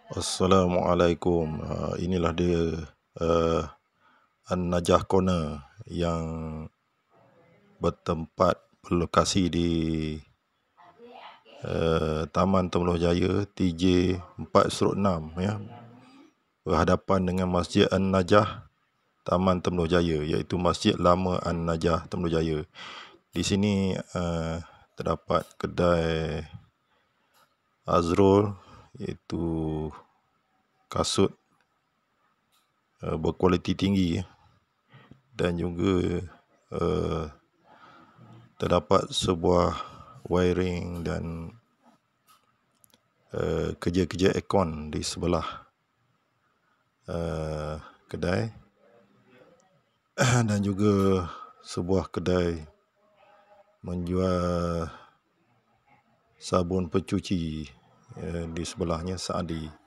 Assalamualaikum. Inilah dia An-Najah Corner yang berlokasi di Taman Temerloh Jaya TJ 4/6 ya, berhadapan dengan Masjid An-Najah Taman Temerloh Jaya, iaitu Masjid Lama An-Najah Temerloh Jaya. Di sini terdapat kedai Azrul, iaitu kasut berkualiti tinggi, dan juga terdapat sebuah wiring dan kerja-kerja aircon di sebelah kedai dan juga sebuah kedai menjual sabun pencuci di sebelahnya, Saadi.